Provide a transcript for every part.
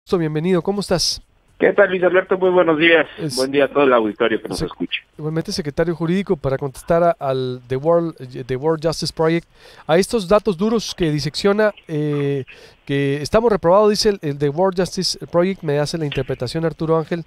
Bienvenido, ¿cómo estás? ¿Qué tal, Luis Alberto? Muy buenos días. Es, Buen día a todo el auditorio que nos se- escuche. Igualmente secretario jurídico para contestar al The World Justice Project, a estos datos duros que disecciona, que estamos reprobados, dice el The World Justice Project, me hace la interpretación Arturo Ángel,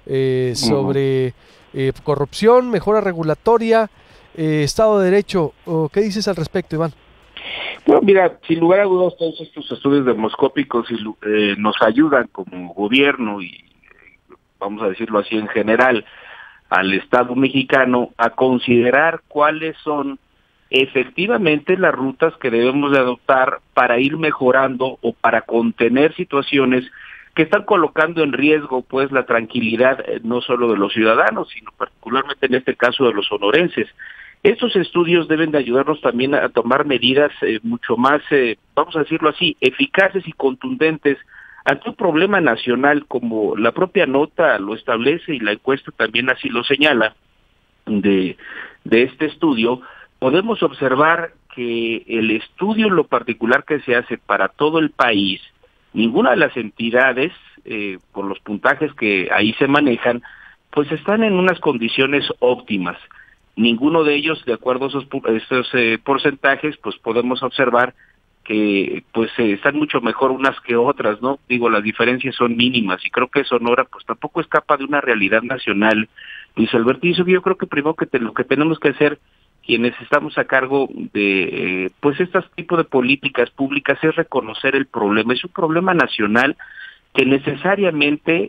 Ujú. sobre corrupción, mejora regulatoria, Estado de Derecho. ¿Qué dices al respecto, Iván? Bueno, mira, sin lugar a dudas, todos estos estudios demoscópicos nos ayudan como gobierno y, vamos a decirlo así en general, al Estado mexicano a considerar cuáles son efectivamente las rutas que debemos de adoptar para ir mejorando o para contener situaciones que están colocando en riesgo pues la tranquilidad no solo de los ciudadanos, sino particularmente en este caso de los sonorenses. Estos estudios deben de ayudarnos también a tomar medidas mucho más, vamos a decirlo así, eficaces y contundentes ante un problema nacional, como la propia nota lo establece y la encuesta también así lo señala, de, de este estudio. Podemos observar que el estudio en lo particular que se hace para todo el país, ninguna de las entidades, por los puntajes que ahí se manejan, pues están en unas condiciones óptimas. Ninguno de ellos, de acuerdo a esos porcentajes, pues podemos observar que pues están mucho mejor unas que otras, ¿no? Digo, las diferencias son mínimas y creo que Sonora pues tampoco escapa de una realidad nacional. Luis Alberto, y eso yo creo que primero lo que tenemos que hacer quienes estamos a cargo de pues estos tipos de políticas públicas es reconocer el problema. Es un problema nacional que necesariamente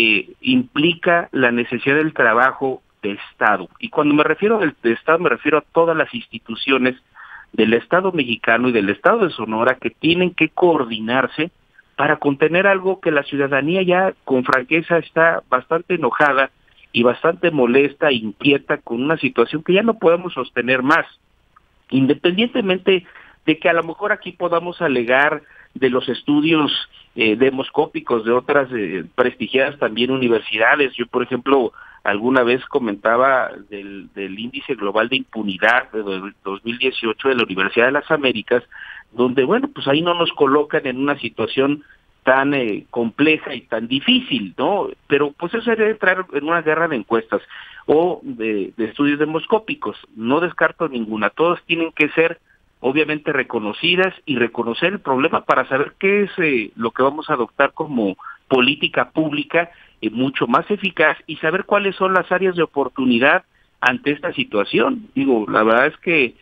implica la necesidad del trabajo de Estado. Y cuando me refiero de Estado, me refiero a todas las instituciones del Estado mexicano y del Estado de Sonora que tienen que coordinarse para contener algo que la ciudadanía ya con franqueza está bastante enojada y bastante molesta e inquieta con una situación que ya no podemos sostener más, independientemente de que a lo mejor aquí podamos alegar de los estudios demoscópicos de otras prestigiadas también universidades. Yo, por ejemplo, alguna vez comentaba del índice global de impunidad de 2018 de la Universidad de las Américas, donde, bueno, pues ahí no nos colocan en una situación tan compleja y tan difícil, ¿no? Pero pues eso sería entrar en una guerra de encuestas o de estudios demoscópicos. No descarto ninguna, todas tienen que ser obviamente reconocidas y reconocer el problema para saber qué es lo que vamos a adoptar como política pública mucho más eficaz y saber cuáles son las áreas de oportunidad ante esta situación. Digo, la verdad es que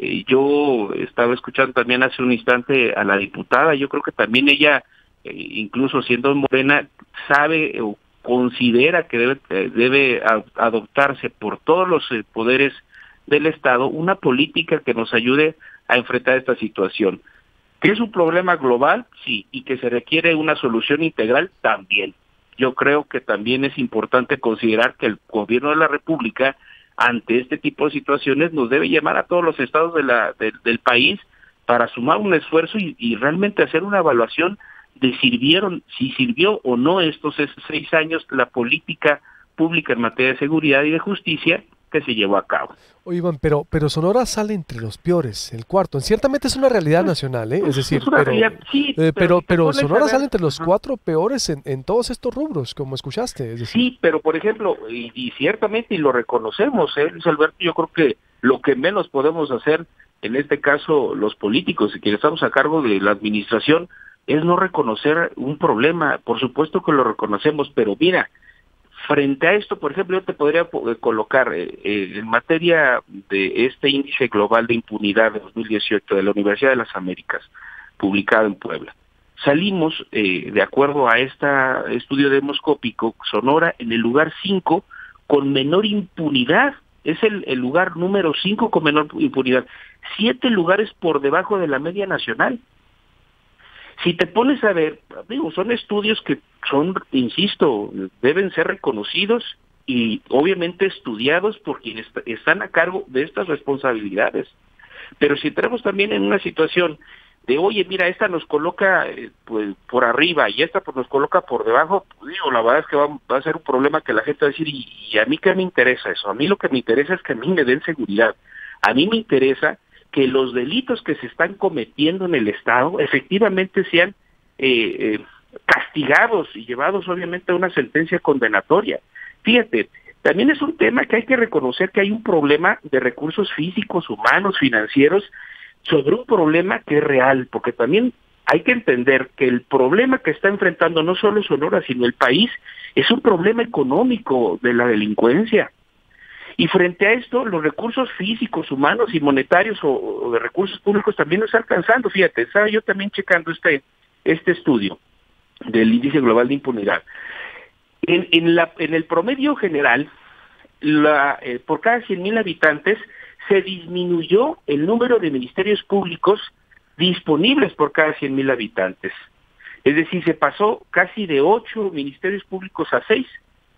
yo estaba escuchando también hace un instante a la diputada, yo creo que también ella, incluso siendo morena, sabe o considera que debe adoptarse por todos los poderes del Estado una política que nos ayude a enfrentar esta situación. ¿Que es un problema global? Sí, y que se requiere una solución integral también. Yo creo que también es importante considerar que el gobierno de la República, ante este tipo de situaciones, nos debe llamar a todos los estados del país para sumar un esfuerzo y realmente hacer una evaluación de si sirvió o no estos 6 años la política pública en materia de seguridad y de justicia que se llevó a cabo. Oye, Iván, pero Sonora sale entre los peores, el cuarto. Ciertamente es una realidad Pues, nacional, ¿eh? Es pues es decir, una realidad, sí, pero si te pero pones a Sonora sale ver, entre los ajá, cuatro peores en todos estos rubros, como escuchaste, es decir. sí, pero por ejemplo, y ciertamente, y lo reconocemos, Luis Alberto, yo creo que lo que menos podemos hacer, en este caso los políticos y quienes estamos a cargo de la administración, es no reconocer un problema. Por supuesto que lo reconocemos, pero mira, frente a esto, por ejemplo, yo te podría colocar en materia de este índice global de impunidad de 2018 de la Universidad de las Américas, publicado en Puebla. Salimos, de acuerdo a este estudio demoscópico, Sonora en el lugar 5 con menor impunidad. Es el lugar número 5 con menor impunidad. 7 lugares por debajo de la media nacional. Si te pones a ver, digo, son estudios que son, insisto, deben ser reconocidos y obviamente estudiados por quienes están a cargo de estas responsabilidades. Pero si entramos también en una situación de, oye, mira, esta nos coloca pues por arriba y esta pues nos coloca por debajo, pues, digo, la verdad es que va a ser un problema que la gente va a decir, ¿y a mí qué me interesa eso? A mí lo que me interesa es que a mí me den seguridad. A mí me interesa que los delitos que se están cometiendo en el Estado efectivamente sean castigados y llevados obviamente a una sentencia condenatoria. Fíjate, también es un tema que hay que reconocer que hay un problema de recursos físicos, humanos, financieros, sobre un problema que es real, porque también hay que entender que el problema que está enfrentando no solo Sonora, sino el país, es un problema económico de la delincuencia. Y frente a esto, los recursos físicos, humanos y monetarios o de recursos públicos también nos están alcanzando. Fíjate, estaba yo también checando este estudio del índice global de impunidad. En el promedio general, por cada 100,000 habitantes, se disminuyó el número de ministerios públicos disponibles por cada 100,000 habitantes. Es decir, se pasó casi de 8 ministerios públicos a 6.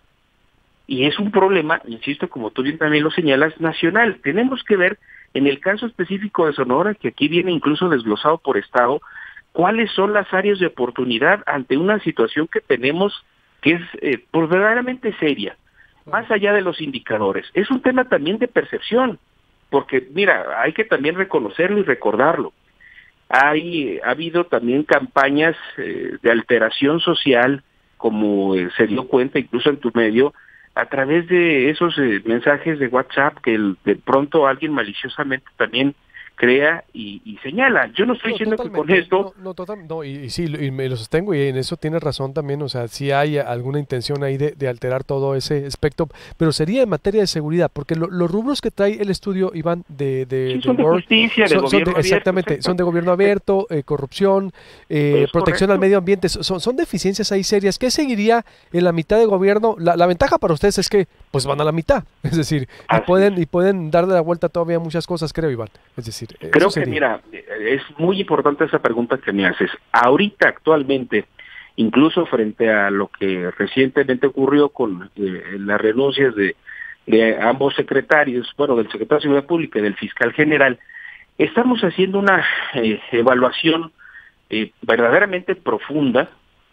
Y es un problema, insisto, como tú bien también lo señalas, nacional. Tenemos que ver, en el caso específico de Sonora, que aquí viene incluso desglosado por estado, cuáles son las áreas de oportunidad ante una situación que tenemos que es pues verdaderamente seria, más allá de los indicadores. Es un tema también de percepción, porque mira, hay que también reconocerlo y recordarlo. Ha habido también campañas de alteración social, como se dio cuenta incluso en tu medio, a través de esos mensajes de WhatsApp que de pronto alguien maliciosamente también crea y señala. Yo no estoy diciendo que con esto... Y sí, y me lo sostengo, y en eso tienes razón también, o sea, sí hay alguna intención ahí de alterar todo ese aspecto, pero sería en materia de seguridad, porque los rubros que trae el estudio, Iván, sí, son de justicia, de gobierno abierto. Exactamente, son de gobierno abierto, corrupción, protección al medio ambiente, son deficiencias ahí serias. ¿Qué seguiría en la mitad de gobierno? La ventaja para ustedes es que pues van a la mitad, es decir, y pueden darle la vuelta todavía a muchas cosas, creo, Iván, es decir, creo que, mira, es muy importante esa pregunta que me haces. Ahorita, actualmente, incluso frente a lo que recientemente ocurrió con las renuncias de ambos secretarios, bueno, del secretario de Seguridad Pública y del fiscal general, estamos haciendo una evaluación verdaderamente profunda,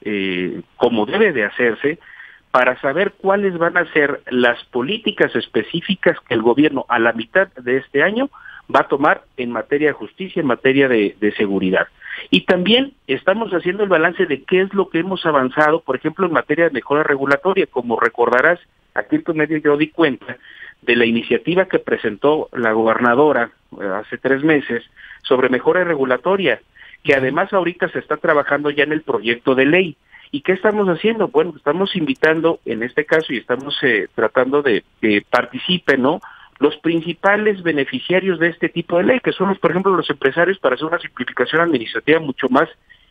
como debe de hacerse, para saber cuáles van a ser las políticas específicas que el gobierno a la mitad de este año va a tomar en materia de justicia, en materia de seguridad. Y también estamos haciendo el balance de qué es lo que hemos avanzado, por ejemplo, en materia de mejora regulatoria. Como recordarás, aquí en tu medio yo di cuenta de la iniciativa que presentó la gobernadora hace 3 meses sobre mejora regulatoria, que además ahorita se está trabajando ya en el proyecto de ley. ¿Y qué estamos haciendo? Bueno, estamos invitando, en este caso, y estamos tratando de que participen, ¿no?, los principales beneficiarios de este tipo de ley, que son, por ejemplo, los empresarios, para hacer una simplificación administrativa mucho más,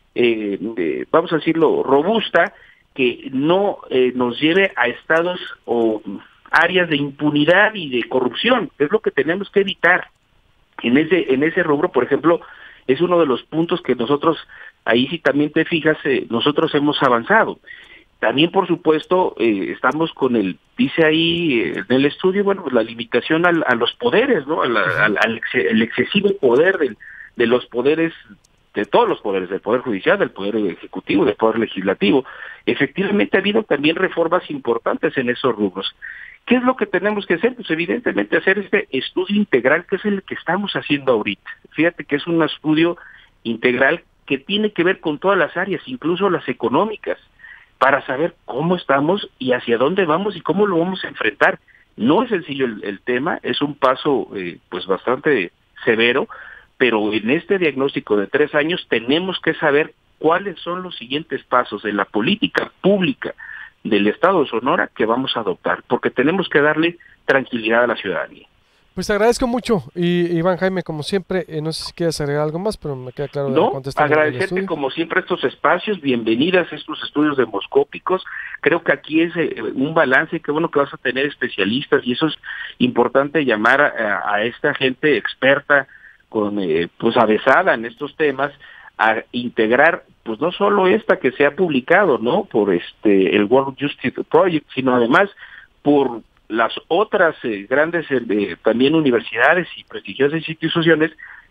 vamos a decirlo, robusta, que no nos lleve a estados o áreas de impunidad y de corrupción, que es lo que tenemos que evitar. En ese rubro, por ejemplo, es uno de los puntos que nosotros, ahí si también te fijas, nosotros hemos avanzado. También, por supuesto, estamos con dice ahí en el estudio, bueno, pues la limitación a los poderes, ¿no? El excesivo poder de los poderes, de todos los poderes, del Poder Judicial, del Poder Ejecutivo, del Poder Legislativo. Efectivamente ha habido también reformas importantes en esos rubros. ¿Qué es lo que tenemos que hacer? Pues evidentemente hacer este estudio integral, que es el que estamos haciendo ahorita. Fíjate que es un estudio integral que tiene que ver con todas las áreas, incluso las económicas, para saber cómo estamos y hacia dónde vamos y cómo lo vamos a enfrentar. No es sencillo el tema, es un paso pues bastante severo, pero en este diagnóstico de 3 años tenemos que saber cuáles son los siguientes pasos de la política pública del Estado de Sonora que vamos a adoptar, porque tenemos que darle tranquilidad a la ciudadanía. Pues te agradezco mucho, y Iván Jaime, como siempre, no sé si quieres agregar algo más, pero me queda claro. No, agradecerte como siempre estos espacios, bienvenidas a estos estudios demoscópicos. Creo que aquí es un balance, qué bueno que vas a tener especialistas, y eso es importante, llamar a esta gente experta, pues avesada en estos temas, a integrar, pues no solo esta que se ha publicado, ¿no?, por el World Justice Project, sino además por las otras grandes también universidades y prestigiosas instituciones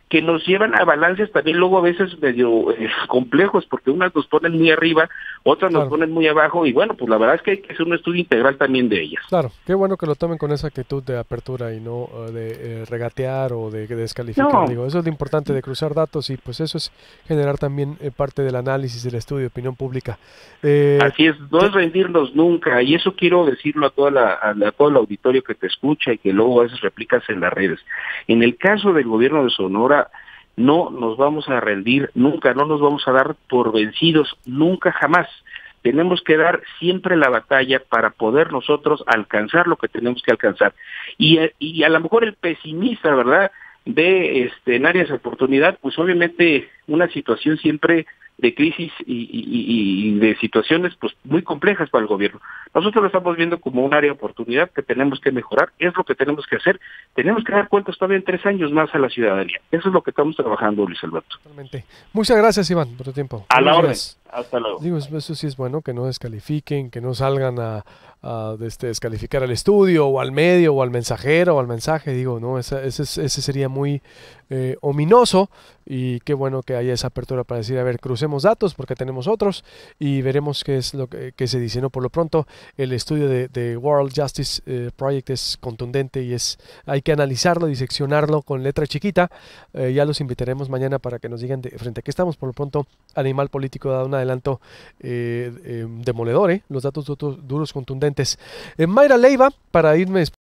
que nos llevan a balances también luego a veces medio complejos, porque unas nos ponen muy arriba, otras nos ponen muy abajo, y bueno, pues la verdad es que hay que hacer un estudio integral también de ellas. Claro, qué bueno que lo tomen con esa actitud de apertura y no de regatear o de descalificar. No. Digo, eso es lo importante de cruzar datos, y pues eso es generar también parte del análisis del estudio de opinión pública. Así es, no es rendirnos nunca, y eso quiero decirlo a todo el auditorio que te escucha y que luego a veces replicas en las redes. En el caso del gobierno de Sonora, no nos vamos a rendir nunca, no nos vamos a dar por vencidos nunca jamás. Tenemos que dar siempre la batalla para poder nosotros alcanzar lo que tenemos que alcanzar. Y a lo mejor el pesimista, ¿verdad?, ve en áreas de oportunidad, pues obviamente una situación siempre de crisis y de situaciones pues muy complejas para el gobierno. Nosotros lo estamos viendo como un área de oportunidad que tenemos que mejorar, es lo que tenemos que hacer. Tenemos que dar cuentas todavía en 3 años más a la ciudadanía. Eso es lo que estamos trabajando, Luis Alberto. Totalmente. Muchas gracias, Iván, por tu tiempo. A la orden. Hasta luego. Digo, eso sí es bueno, que no descalifiquen, que no salgan a descalificar al estudio o al medio o al mensajero o al mensaje. Digo, no, ese sería muy ominoso, y qué bueno que haya esa apertura para decir, a ver, crucemos datos porque tenemos otros y veremos qué es lo que se dice. No, por lo pronto el estudio de World Justice Project es contundente y hay que analizarlo, diseccionarlo con letra chiquita. Ya los invitaremos mañana para que nos digan de frente a qué estamos. Por lo pronto, Animal Político da un adelanto demoledor, los datos duros contundentes. Mayra Leiva, para irme